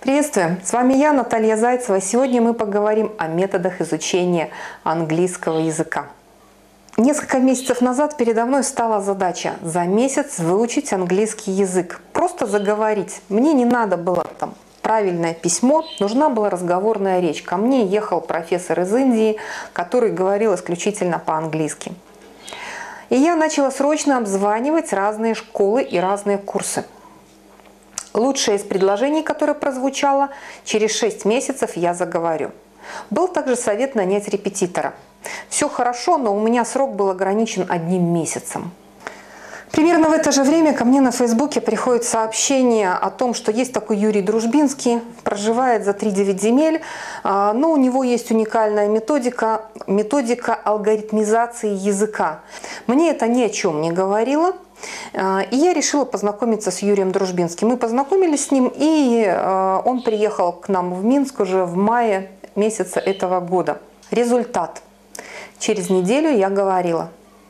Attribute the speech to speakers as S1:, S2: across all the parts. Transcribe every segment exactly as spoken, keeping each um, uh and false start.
S1: Приветствую! С вами я, Наталья Зайцева. Сегодня мы поговорим о методах изучения английского языка. Несколько месяцев назад передо мной стала задача за месяц выучить английский язык. Просто заговорить. Мне не надо было там правильное письмо, нужна была разговорная речь. Ко мне ехал профессор из Индии, который говорил исключительно по-английски. И я начала срочно обзванивать разные школы и разные курсы. Лучшее из предложений, которое прозвучало: через шесть месяцев я заговорю. Был также совет нанять репетитора. Все хорошо, но у меня срок был ограничен одним месяцем. Примерно в это же время ко мне на Фейсбуке приходит сообщение о том, что есть такой Юрий Дружбинский, проживает за три-девять земель, но у него есть уникальная методика, методика алгоритмизации языка. Мне это ни о чем не говорило. И я решила познакомиться с Юрием Дружбинским. Мы познакомились с ним, и он приехал к нам в Минск уже в мае месяца этого года. Результат. Через неделю я говорила.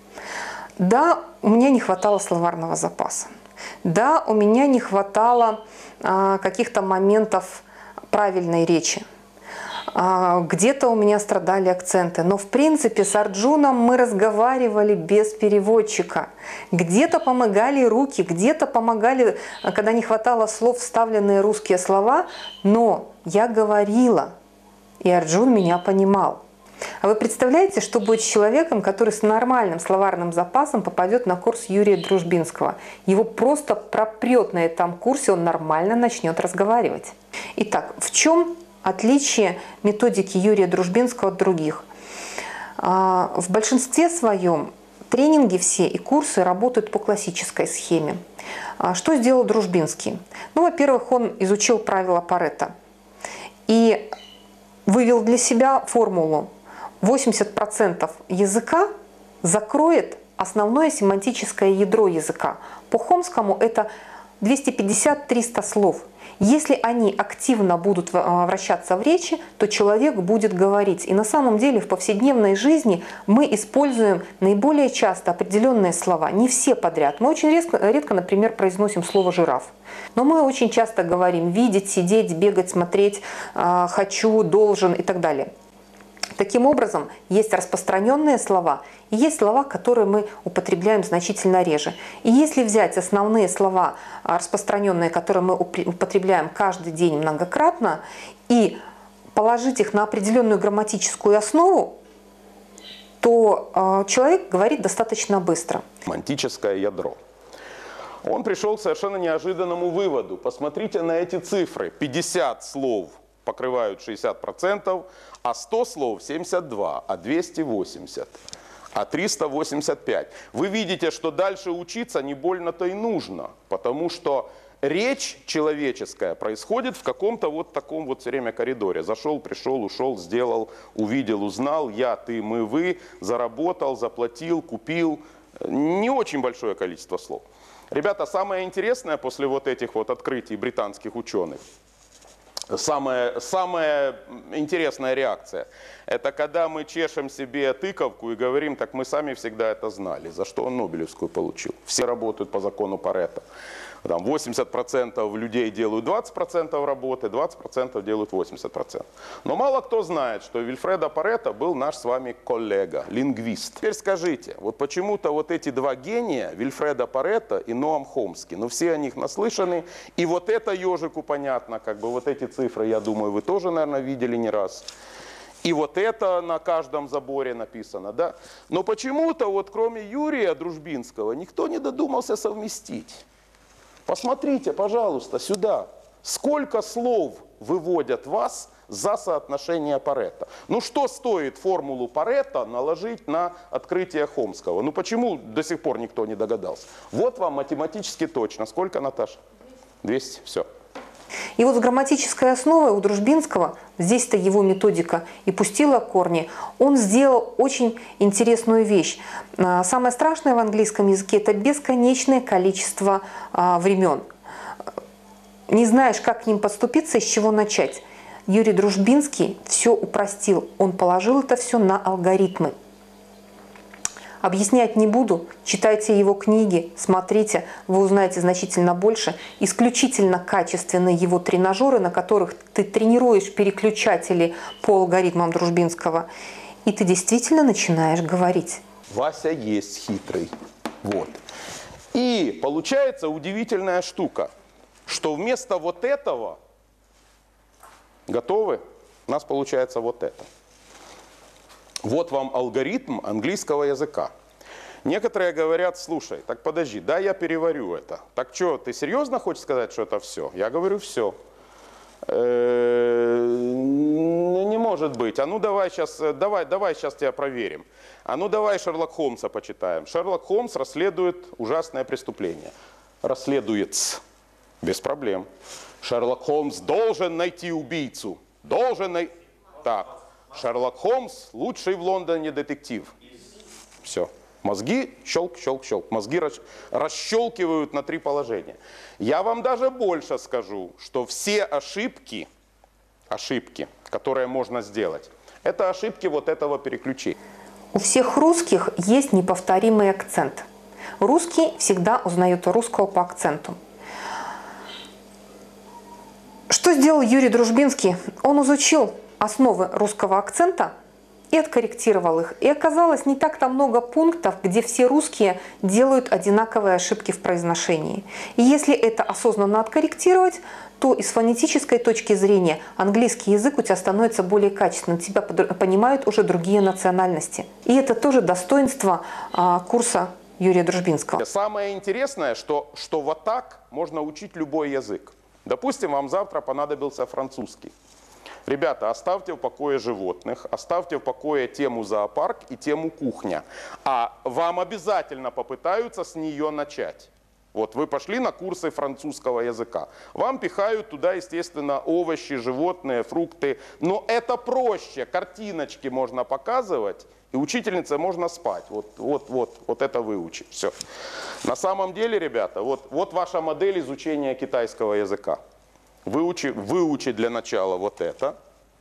S1: Да, у меня не хватало словарного запаса. Да, у меня не хватало каких-то моментов правильной речи. Где-то у меня страдали акценты. Но в принципе с Арджуном мы разговаривали без переводчика. Где-то помогали руки, где-то помогали, когда не хватало слов, вставленные русские слова. Но я говорила, и Арджун меня понимал. А вы представляете, что будет с человеком, который с нормальным словарным запасом попадет на курс Юрия Дружбинского? Его просто пропрет на этом курсе, он нормально начнет разговаривать. Итак, в чем отличие методики Юрия Дружбинского от других? В большинстве своем тренинги все и курсы работают по классической схеме. Что сделал Дружбинский? Ну, во-первых, он изучил правила Парето и вывел для себя формулу: восемьдесят процентов языка закроет основное семантическое ядро языка. По Хомскому это двести пятьдесят — триста слов. Если они активно будут вращаться в речи, то человек будет говорить. И на самом деле в повседневной жизни мы используем наиболее часто определенные слова. Не все подряд. Мы очень редко, редко, например, произносим слово «жираф». Но мы очень часто говорим «видеть», «сидеть», «бегать», «смотреть», «хочу», «должен» и так далее. Таким образом, есть распространенные слова и есть слова, которые мы употребляем значительно реже. И если взять основные слова распространенные, которые мы употребляем каждый день многократно, и положить их на определенную грамматическую основу, то человек говорит достаточно быстро.
S2: Семантическое ядро. Он пришел к совершенно неожиданному выводу. Посмотрите на эти цифры. пятьдесят слов покрывают шестьдесят процентов, а сто слов семьдесят два, а двести восемьдесят, а триста восемьдесят пять. Вы видите, что дальше учиться не больно-то и нужно, потому что речь человеческая происходит в каком-то вот таком вот все время коридоре. Зашел, пришел, ушел, сделал, увидел, узнал, я, ты, мы, вы, заработал, заплатил, купил. Не очень большое количество слов. Ребята, самое интересное после вот этих вот открытий британских ученых, Самая, самая интересная реакция – это когда мы чешем себе тыковку и говорим: так мы сами всегда это знали, за что он Нобелевскую получил. Все работают по закону Парето. Там восемьдесят процентов людей делают двадцать процентов работы, двадцать процентов делают восемьдесят процентов. Но мало кто знает, что Вильфредо Парето был наш с вами коллега, лингвист. Теперь скажите, вот почему-то вот эти два гения, Вильфредо Парето и Ноам Хомский, ну все о них наслышаны, и вот это ежику понятно, как бы вот эти цифры, я думаю, вы тоже, наверное, видели не раз. И вот это на каждом заборе написано, да? Но почему-то вот кроме Юрия Дружбинского никто не додумался совместить. Посмотрите, пожалуйста, сюда. Сколько слов выводят вас за соотношение Парето? Ну что стоит формулу Парето наложить на открытие Хомского? Ну почему до сих пор никто не догадался? Вот вам математически точно. Сколько, Наташа? двести. Все.
S1: И вот с грамматической основой у Дружбинского, здесь-то его методика и пустила корни, он сделал очень интересную вещь. Самое страшное в английском языке – это бесконечное количество времен. Не знаешь, как к ним подступиться, с чего начать. Юрий Дружбинский все упростил, он положил это все на алгоритмы. Объяснять не буду, читайте его книги, смотрите, вы узнаете значительно больше. Исключительно качественные его тренажеры, на которых ты тренируешь переключатели по алгоритмам Дружбинского, и ты действительно начинаешь говорить.
S2: Вася есть хитрый. Вот. И получается удивительная штука, что вместо вот этого, готовы, у нас получается вот это. Вот вам алгоритм английского языка. Некоторые говорят, слушай, так подожди, да, я переварю это. Так что, ты серьезно хочешь сказать, что это все? Я говорю, все. Не может быть. А ну давай сейчас, давай, давай сейчас тебя проверим. А ну давай Шерлок Холмса почитаем. Шерлок Холмс расследует ужасное преступление. Расследует. Без проблем. Шерлок Холмс должен найти убийцу. Должен найти... Так. Шерлок Холмс лучший в Лондоне детектив. Все. Мозги щелк, щелк, щелк. Мозги расщелкивают на три положения. Я вам даже больше скажу, что все ошибки, ошибки, которые можно сделать, это ошибки вот этого переключения.
S1: У всех русских есть неповторимый акцент. Русский всегда узнает русского по акценту. Что сделал Юрий Дружбинский? Он изучил основы русского акцента и откорректировал их. И оказалось, не так-то много пунктов, где все русские делают одинаковые ошибки в произношении. И если это осознанно откорректировать, то и с фонетической точки зрения английский язык у тебя становится более качественным. Тебя понимают уже другие национальности. И это тоже достоинство а, курса Юрия Дружбинского.
S2: Самое интересное, что, что вот так можно учить любой язык. Допустим, вам завтра понадобился французский. Ребята, оставьте в покое животных, оставьте в покое тему зоопарк и тему кухня. А вам обязательно попытаются с нее начать. Вот вы пошли на курсы французского языка. Вам пихают туда, естественно, овощи, животные, фрукты. Но это проще. Картиночки можно показывать, и учительнице можно спать. Вот, вот, вот, вот это выучить. Все. На самом деле, ребята, вот, вот ваша модель изучения китайского языка. Выучи, выучи для начала вот это,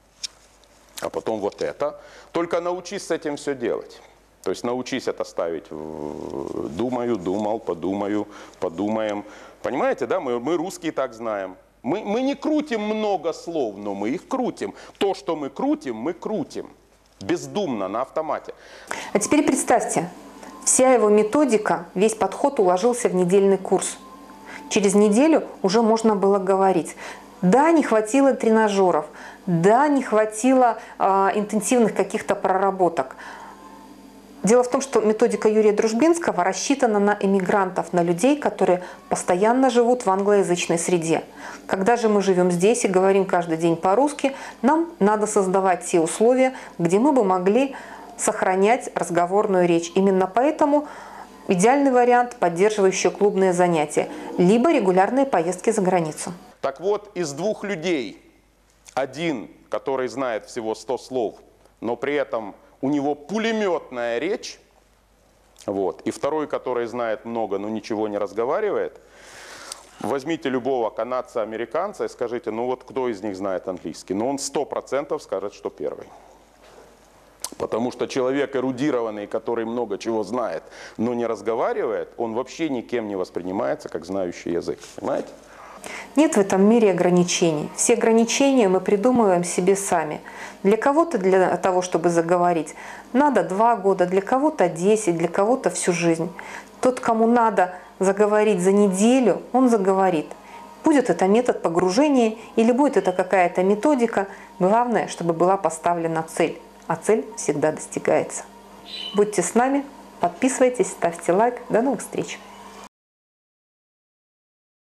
S2: а потом вот это. Только научись с этим все делать. То есть научись это ставить в «думаю», «думал», «подумаю», «подумаем». Понимаете, да? Мы, мы русские так знаем. Мы, мы не крутим много слов, но мы их крутим. То, что мы крутим, мы крутим. Бездумно, на автомате.
S1: А теперь представьте, вся его методика, весь подход уложился в недельный курс. Через неделю уже можно было говорить. Да, не хватило тренажеров, да, не хватило э, интенсивных каких-то проработок. Дело в том, что методика Юрия Дружбинского рассчитана на эмигрантов, на людей, которые постоянно живут в англоязычной среде. Когда же мы живем здесь и говорим каждый день по-русски, нам надо создавать те условия, где мы бы могли сохранять разговорную речь. Именно поэтому идеальный вариант – поддерживающие клубные занятия, либо регулярные поездки за границу.
S2: Так вот, из двух людей, один, который знает всего сто слов, но при этом у него пулеметная речь, вот, и второй, который знает много, но ничего не разговаривает, возьмите любого канадца, американца и скажите, ну вот кто из них знает английский? Ну он сто процентов скажет, что первый. Потому что человек эрудированный, который много чего знает, но не разговаривает, он вообще никем не воспринимается как знающий язык. Понимаете?
S1: Нет в этом мире ограничений. Все ограничения мы придумываем себе сами. Для кого-то, для того, чтобы заговорить, надо два года, для кого-то десять, для кого-то всю жизнь. Тот, кому надо заговорить за неделю, он заговорит. Будет это метод погружения или будет это какая-то методика, главное, чтобы была поставлена цель. А цель всегда достигается. Будьте с нами, подписывайтесь, ставьте лайк. До новых встреч!